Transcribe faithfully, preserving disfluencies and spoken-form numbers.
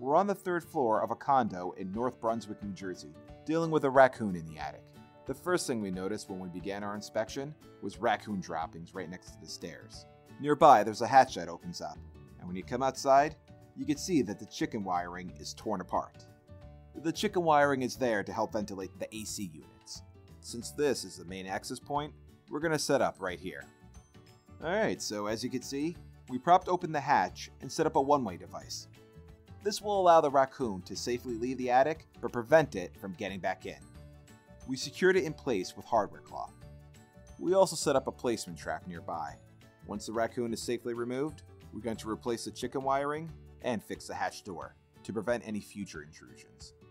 We're on the third floor of a condo in North Brunswick, New Jersey, dealing with a raccoon in the attic. The first thing we noticed when we began our inspection was raccoon droppings right next to the stairs. Nearby, there's a hatch that opens up, and when you come outside, you can see that the chicken wiring is torn apart. The chicken wiring is there to help ventilate the A C units. Since this is the main access point, we're going to set up right here. Alright, so as you can see, we propped open the hatch and set up a one-way device. This will allow the raccoon to safely leave the attic, but prevent it from getting back in. We secured it in place with hardware cloth. We also set up a placement trap nearby. Once the raccoon is safely removed, we're going to replace the chicken wiring and fix the hatch door to prevent any future intrusions.